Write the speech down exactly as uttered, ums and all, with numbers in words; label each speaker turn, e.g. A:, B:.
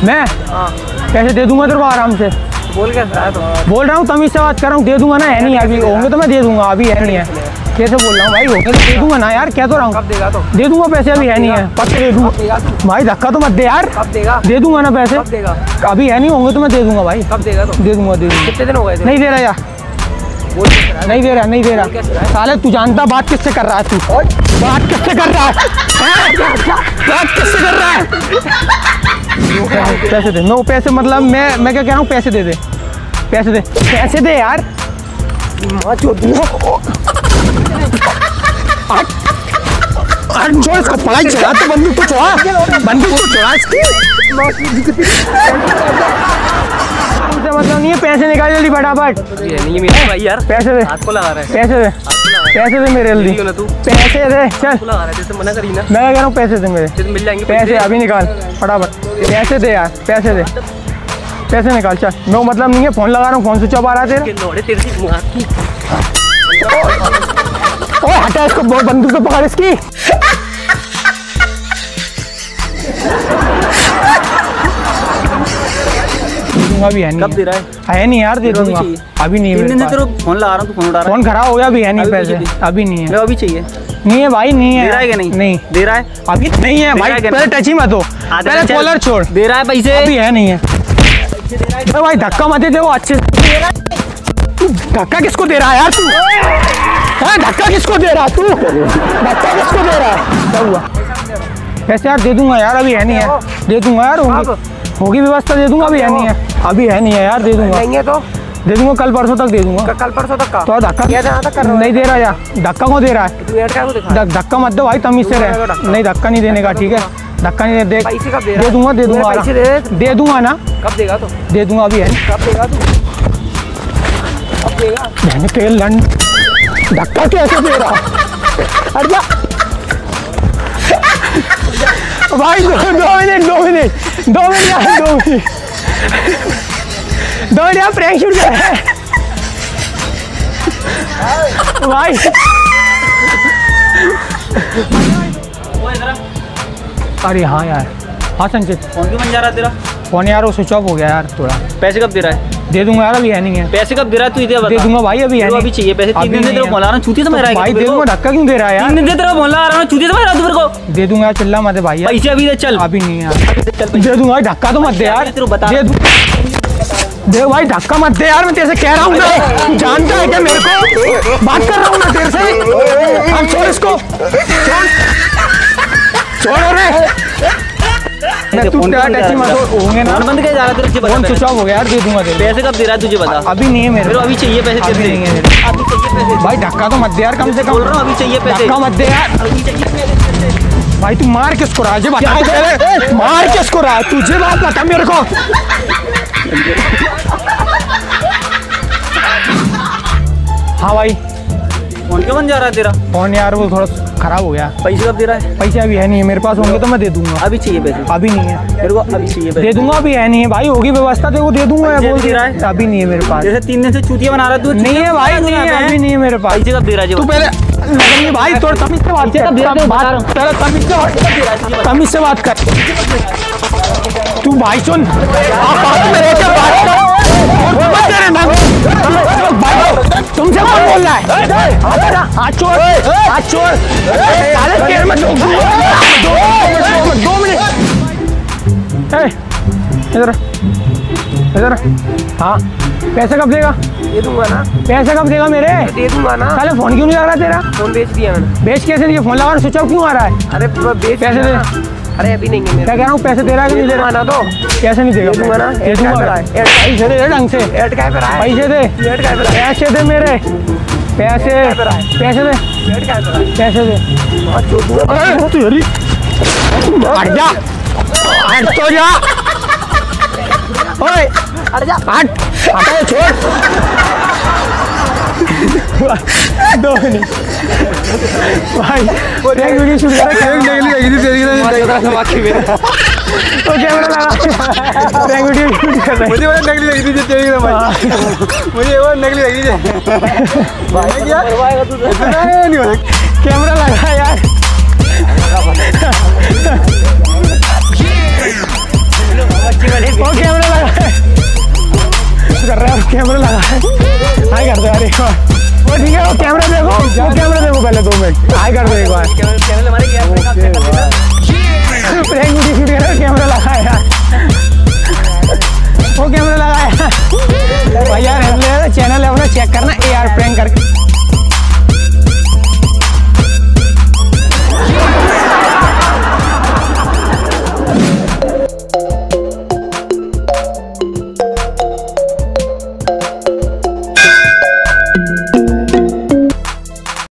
A: मैं पैसे दे दूंगा तेरे को आराम से।
B: बोल कैसे रहा है? तो
A: बोल रहा हूँ तमीज से बात कर रहा हूँ, दे दूंगा ना। है नहीं अभी, होंगे तो मैं दे दूंगा, अभी है नहीं है। कैसे बोल रहा हूँ भाई, होंगे तो दे दूंगा ना यार, कह तो रहा हूँ।
B: कब देगा? तो
A: दे दूंगा पैसे, अभी है नहीं है, पक्का दे दूंगा भाई। धक्का तो मत दे यार।
B: कब देगा?
A: दे दूंगा ना पैसे।
B: कब देगा?
A: अभी है नहीं, होंगे तो मैं दे दूंगा भाई।
B: कब देगा? तो
A: दे दूंगा दे दूंगा।
B: कितने दिन हो गए?
A: नहीं दे रहा यार,
B: बोल कैसे रहा है?
A: नहीं दे रहा नहीं दे रहा। साले तू जानता बात किससे कर रहा है? तू बात किससे कर रहा है? बात किससे कर रहा है? पैसे दे। नो पैसे मतलब मैं मैं क्या कह रहा हूँ, पैसे दे दे, पैसे दे, पैसे दे यार। छोड़ इसको, पढ़ाई चढ़ा तो बंदूक को चढ़ा, बंदूक को चढ़ा इसकी। मतलब नहीं है, पैसे निकाल जल्दी फटाफट।
B: नहीं मेरा भाई यार,
A: पैसे दे,
B: हाथ को लगा रहा है।
A: पैसे दे, पैसे दे मेरे जल्दी, पैसे दे। चल
B: लगा रहा है, जैसे मना करी ना।
A: मैं कह रहा हूँ पैसे दे मेरे,
B: मिल जाएंगे
A: पैसे अभी निकाल फटाफट। पैसे दे यार, पैसे दे, पैसे निकाल। चल नो मतलब नहीं है, फोन लगा रहा हूँ, फोन स्विच ऑफ आ रहा है तेरा। ओए हटा इसको, बंदूक से पकड़ इसकी। अभी है नहीं।
B: कब दे रहा है?
A: है नहीं यार, दे दूंगा अभी नहीं।
B: तीन दिन से तेरे फोन लगा रहा हूँ, फोन उठा रहा है।
A: फोन खराब हो गया, अभी है नहीं पैसे, अभी नहीं है।
B: अभी चाहिए?
A: नहीं है भाई, नहीं है।
B: दे रहा है कि नहीं?
A: नहीं
B: दे रहा है
A: अभी, नहीं है भाई। पहले टच ही मत हो, पहले कॉलर छोड़।
B: दे रहा है पैसे?
A: अभी है नहीं है भाई, धक्का मत दे वो अच्छे से। तू धक्का किसको दे रहा है यार? तू धक्का किसको दे रहा है? तू धक्का किसको दे रहा है? क्या हुआ? पैसे यार दे दूंगा यार, अभी है नहीं है, दे दूंगा यार। होगी होगी व्यवस्था, दे दूंगा। अभी है नहीं है, अभी है नहीं है यार, दे दूंगा।
B: नहीं है तो
A: दे दूंगा, कल परसों तक दे दूंगा।
B: कल परसों तक का?
A: तो धक्का नहीं दे रहा यार, धक्का कौन दे रहा है? धक्का मत दो भाई, तमीज से रहे। नहीं धक्का नहीं देने का, ठीक है? धक्का नहीं दे,
B: पैसे कब दे?
A: दे दूंगा दे दूंगा दे दूंगा ना।
B: कब देगा? तो
A: दे दूंगा, अभी है।
B: कब देगा? तू कब देगा?
A: तेल लन धक्का कैसे दे रहा? अरे भाई दो मिनट दो मिनट दो मिनट यार, दो मिनट दो मिनट यार, प्रैंक शूट कर रहा है भाई। अरे हाँ यार, हाँ संचित,
B: फोन क्यों बन जा रहा है तेरा?
A: फोन यार वो स्विच ऑफ हो गया यार थोड़ा।
B: पैसे कब दे रहा है?
A: दे दूंगा यार, अभी है नहीं है।
B: पैसे कब दे रहा है? तू इधर बता।
A: दे दूंगा भाई, अभी है नहीं।
B: अभी चाहिए पैसे? तीन दिन से तेरे को बोला रहा हूं, छूती समझ रहा है
A: भाई? दे दूंगा, धक्का क्यों दे रहा है यार?
B: तीन दिन से तेरे को बोला रहा हूं, छूती समझ रहा है तू मेरे को?
A: दे दूंगा, चिल्ला मत भाई।
B: पैसे अभी दे, चल।
A: अभी नहीं है यार, दे दूंगा। धक्का तो मत दे यार, दे दे भाई, धक्का मत दे यार। मैं तेरे से कह रहा हूँ ना, तू जानता है क्या मेरे को? बात कर रहा हूँ ना तेरे से। हम छोड़ इसको, छोड़ रे। मैं तू टच ही मत होंगे ना।
B: बंद कर जा रहा है,
A: फोन स्विच ऑफ हो गया यार। दे दूंगा।
B: पैसे कब दे रहा है तुझे बता?
A: अभी नहीं है मेरे,
B: अभी चाहिए पैसे।
A: अभी नहीं है मेरे,
B: अभी चाहिए पैसे
A: भाई। धक्का तो मत दे यार, कम से कम
B: बोल रहा हूँ, अभी चाहिए पैसे।
A: धक्का मत दे यार,
B: अभी चाहिए पैसे।
A: भाई तू मार किसको रहा है? बता, मार किसको रहा है? तुझे बात बता मेरे को। हाँ भाई,
B: फोन क्यों बन जा रहा है तेरा?
A: फोन यार वो थोड़ा खराब हो गया।
B: पैसे कब दे रहा है?
A: पैसे अभी है नहीं है मेरे पास, होंगे तो मैं दे दूंगा।
B: अभी चाहिए पैसे?
A: अभी नहीं है
B: मेरे को, अभी चाहिए पैसे।
A: दे दूंगा, अभी है नहीं है भाई। होगी व्यवस्था तो वो दे दूंगा। बोल दे रहा है, अभी नहीं है मेरे पास।
B: जैसे तीन दिन से चूतिया बना रहा तू।
A: नहीं है भाई, नहीं है, अभी नहीं है मेरे पास।
B: पैसे कब दे रहा है?
A: तू पहले लगेंगे भाई, थोड़ा तमीज से बात कर। तमीज से तमीज से बात कर तू भाई। सुन, तुमसे कौन बोल रहा है? हाथ छोड़, हाथ छोड़। दो मिनट इधर इधर। हाँ, पैसे कब देगा?
B: दे दूंगा ना।
A: पैसे कब देगा मेरे?
B: दे दूंगा ना।
A: साले फोन क्यों नहीं लग रहा तेरा?
B: फोन बेच दिया मैंने।
A: बेच कैसे दिया? फोन लगा स्विच ऑफ क्यों आ रहा है?
B: अरे बेच
A: पैसे दे।
B: अरे अभी नहीं है।
A: क्या कह रहा हूँ, पैसे दे रहा है कि नहीं दे रहा?
B: ना तो
A: कैसे नहीं देगा?
B: दूंगा ना।
A: दे दूंगा। पैसे दे ढंग से,
B: एड का पर आए।
A: पैसे दे,
B: एड का पर आए।
A: पैसे दे मेरे, पैसे पैसे दे,
B: एड का पर आए।
A: पैसे दे। तू हरी हट जा, हट तो जा। ओए
B: हट जा,
A: हट, हटा छोड़। दो मिनट भाई, एक वीडियो शूट कर रहा है। नकली लगी थी तेरी ना,
B: समा के मेरा
A: तो कैमरा लगा, एक वीडियो शूट कर रहा है।
B: मुझे वो नकली लगी थी तेरी ना भाई, मुझे वो नकली लगी थी भाई। क्या करवाएगा तू? नहीं हो
A: कैमरा लगा यार।
B: अच्छी
A: वो कैमरा लगा है कर रहा है, कैमरा लगा है। हाय कर दो यार एक बार। वो ठीक है, वो कैमरा देखो, वो कैमरा देखो पहले दो मिनट। हाय कर दो एक बार।